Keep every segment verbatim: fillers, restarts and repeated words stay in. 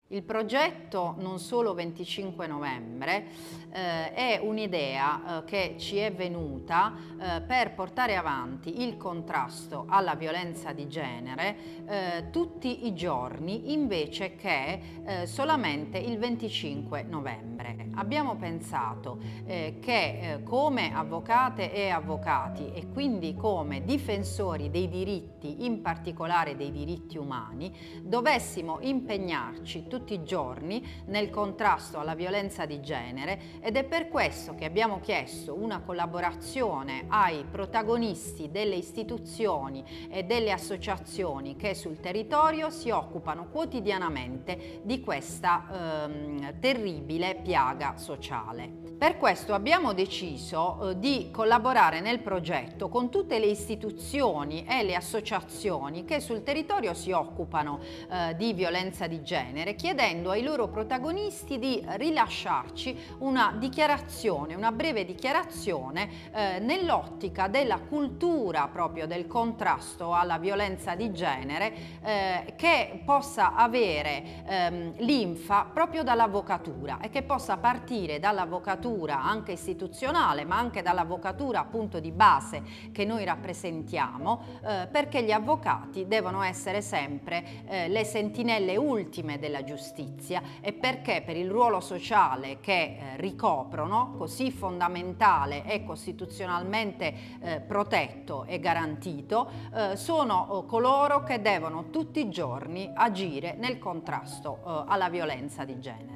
Il progetto Non Solo venticinque Novembre eh, è un'idea eh, che ci è venuta eh, per portare avanti il contrasto alla violenza di genere eh, tutti i giorni invece che eh, solamente il venticinque novembre. Abbiamo pensato eh, che eh, come avvocate e avvocati e quindi come difensori dei diritti, in particolare dei diritti umani, dovessimo impegnarci tutti tutti i giorni nel contrasto alla violenza di genere, ed è per questo che abbiamo chiesto una collaborazione ai protagonisti delle istituzioni e delle associazioni che sul territorio si occupano quotidianamente di questa ehm, terribile piaga sociale. Per questo abbiamo deciso eh, di collaborare nel progetto con tutte le istituzioni e le associazioni che sul territorio si occupano eh, di violenza di genere, chiedendo ai loro protagonisti di rilasciarci una dichiarazione, una breve dichiarazione eh, nell'ottica della cultura proprio del contrasto alla violenza di genere eh, che possa avere ehm, linfa proprio dall'avvocatura e che possa partire dall'avvocatura anche istituzionale, ma anche dall'avvocatura appunto di base che noi rappresentiamo, eh, perché gli avvocati devono essere sempre eh, le sentinelle ultime della giustizia, e perché per il ruolo sociale che eh, ricoprono, così fondamentale e costituzionalmente eh, protetto e garantito, eh, sono eh, coloro che devono tutti i giorni agire nel contrasto eh, alla violenza di genere.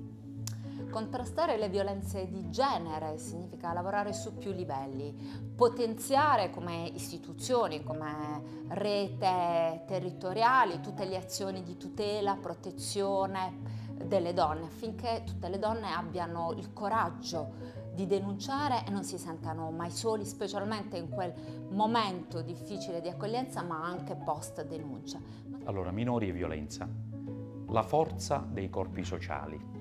Contrastare le violenze di genere significa lavorare su più livelli, potenziare come istituzioni, come rete territoriali, tutte le azioni di tutela, protezione delle donne, affinché tutte le donne abbiano il coraggio di denunciare e non si sentano mai soli, specialmente in quel momento difficile di accoglienza, ma anche post denuncia. Allora, minori e violenza, la forza dei corpi sociali.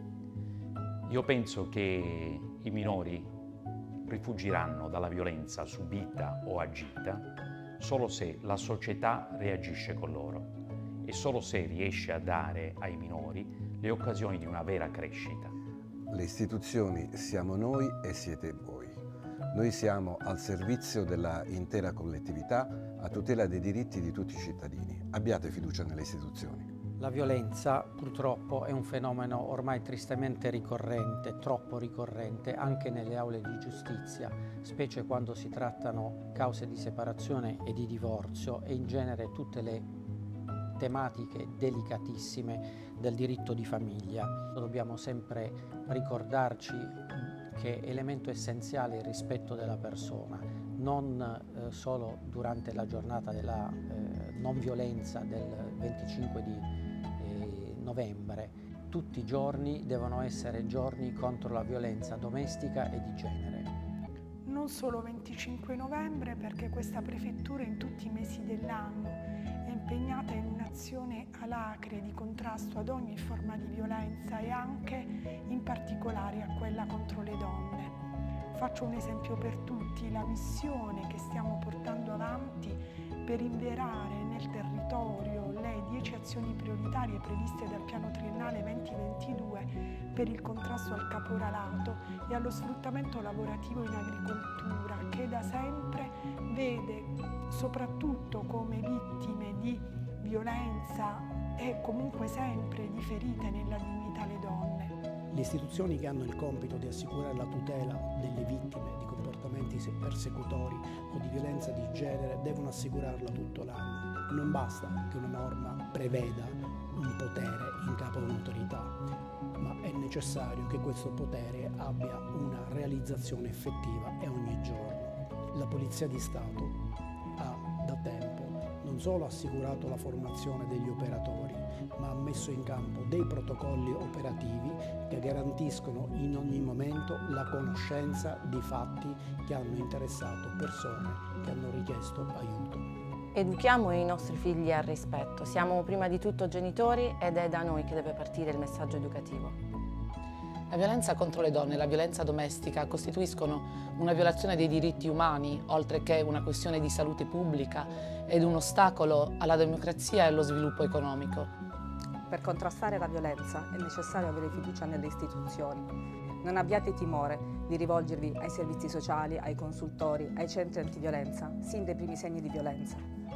Io penso che i minori rifuggiranno dalla violenza subita o agita solo se la società reagisce con loro e solo se riesce a dare ai minori le occasioni di una vera crescita. Le istituzioni siamo noi e siete voi. Noi siamo al servizio dell'intera collettività, a tutela dei diritti di tutti i cittadini. Abbiate fiducia nelle istituzioni. La violenza purtroppo è un fenomeno ormai tristemente ricorrente, troppo ricorrente, anche nelle aule di giustizia, specie quando si trattano cause di separazione e di divorzio e in genere tutte le tematiche delicatissime del diritto di famiglia. Dobbiamo sempre ricordarci che elemento essenziale è il rispetto della persona, non eh, solo durante la giornata della eh, non violenza del venticinque di novembre. Tutti i giorni devono essere giorni contro la violenza domestica e di genere. Non solo venticinque novembre, perché questa prefettura in tutti i mesi dell'anno è impegnata in un'azione alacre di contrasto ad ogni forma di violenza e anche in particolare a quella contro le donne. Faccio un esempio per tutti: la missione che stiamo portando avanti per inverare nel territorio le dieci azioni prioritarie previste dal piano triennale venti ventidue per il contrasto al caporalato e allo sfruttamento lavorativo in agricoltura, che da sempre vede soprattutto come vittime di violenza e comunque sempre di ferite nella dignità le donne. Le istituzioni che hanno il compito di assicurare la tutela delle vittime di comportamenti persecutori o di violenza di genere devono assicurarla tutto l'anno. Non basta che una norma preveda un potere in capo a un'autorità, ma è necessario che questo potere abbia una realizzazione effettiva e ogni giorno. La Polizia di Stato ha da tempo non solo assicurato la formazione degli operatori, ma ha messo in campo dei protocolli operativi che garantiscono in ogni momento la conoscenza di fatti che hanno interessato persone che hanno richiesto aiuto. Educhiamo i nostri figli al rispetto. Siamo prima di tutto genitori ed è da noi che deve partire il messaggio educativo. La violenza contro le donne e la violenza domestica costituiscono una violazione dei diritti umani, oltre che una questione di salute pubblica ed un ostacolo alla democrazia e allo sviluppo economico. Per contrastare la violenza è necessario avere fiducia nelle istituzioni. Non abbiate timore di rivolgervi ai servizi sociali, ai consultori, ai centri antiviolenza, sin dai primi segni di violenza.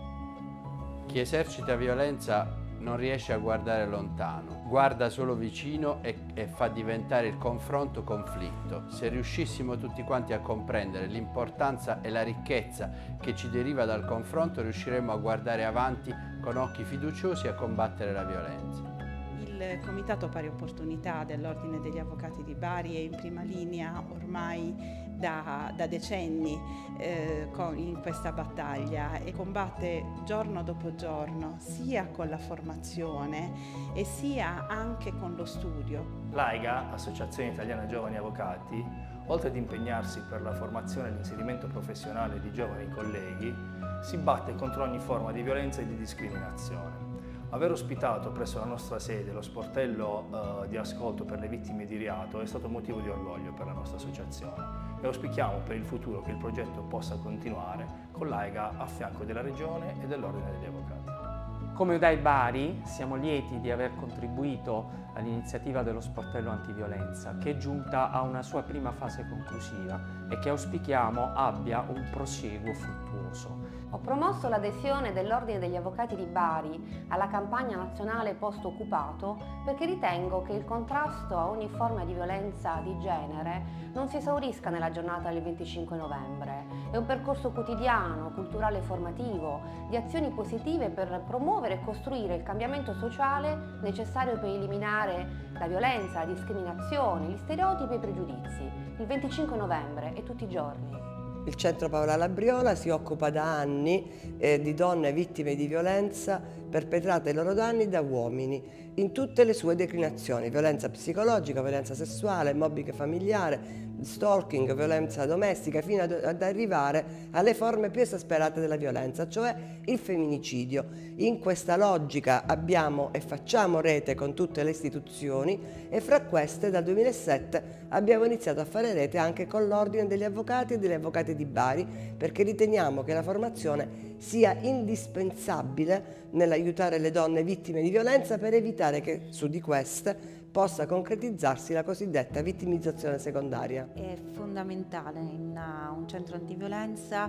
Chi esercita violenza non riesce a guardare lontano, guarda solo vicino e, e fa diventare il confronto conflitto. Se riuscissimo tutti quanti a comprendere l'importanza e la ricchezza che ci deriva dal confronto, riusciremo a guardare avanti con occhi fiduciosi e a combattere la violenza. Il Comitato Pari Opportunità dell'Ordine degli Avvocati di Bari è in prima linea ormai da, da decenni eh, con, in questa battaglia e combatte giorno dopo giorno sia con la formazione e sia anche con lo studio. L'AIGA, Associazione Italiana Giovani Avvocati, oltre ad impegnarsi per la formazione e l'inserimento professionale di giovani colleghi, si batte contro ogni forma di violenza e di discriminazione. Aver ospitato presso la nostra sede lo sportello eh, di ascolto per le vittime di reato è stato motivo di orgoglio per la nostra associazione e auspichiamo per il futuro che il progetto possa continuare con l'AIGA a fianco della Regione e dell'Ordine degli Avvocati. Come U D A I Bari siamo lieti di aver contribuito all'iniziativa dello sportello antiviolenza, che è giunta a una sua prima fase conclusiva e che auspichiamo abbia un prosieguo fruttuoso. Ho promosso l'adesione dell'Ordine degli Avvocati di Bari alla campagna nazionale post-occupato perché ritengo che il contrasto a ogni forma di violenza di genere non si esaurisca nella giornata del venticinque novembre. È un percorso quotidiano, culturale e formativo, di azioni positive per promuovere e costruire il cambiamento sociale necessario per eliminare la violenza, la discriminazione, gli stereotipi e i pregiudizi. Il venticinque novembre e tutti i giorni. Il Centro Paola Labriola si occupa da anni eh, di donne vittime di violenza perpetrate ai loro danni da uomini in tutte le sue declinazioni: violenza psicologica, violenza sessuale, mobbing familiare, stalking, violenza domestica, fino ad, ad arrivare alle forme più esasperate della violenza, cioè il femminicidio. In questa logica abbiamo e facciamo rete con tutte le istituzioni e fra queste dal duemilasette abbiamo iniziato a fare rete anche con l'Ordine degli Avvocati e degli Avvocati di Bari, perché riteniamo che la formazione sia indispensabile nell'aiutare le donne vittime di violenza per evitare che su di queste possa concretizzarsi la cosiddetta vittimizzazione secondaria. È fondamentale in un centro antiviolenza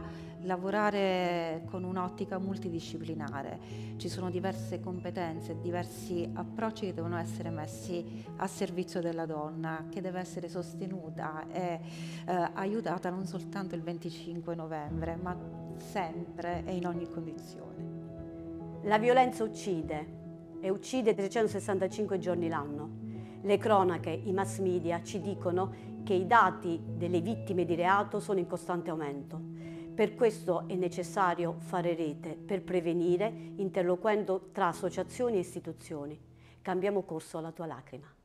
lavorare con un'ottica multidisciplinare. Ci sono diverse competenze, diversi approcci che devono essere messi a servizio della donna, che deve essere sostenuta e eh, aiutata non soltanto il venticinque novembre, ma sempre e in ogni condizione. La violenza uccide e uccide trecentosessantacinque giorni l'anno. Le cronache, i mass media ci dicono che i dati delle vittime di reato sono in costante aumento. Per questo è necessario fare rete per prevenire, interloquendo tra associazioni e istituzioni. Cambiamo corso alla tua lacrima.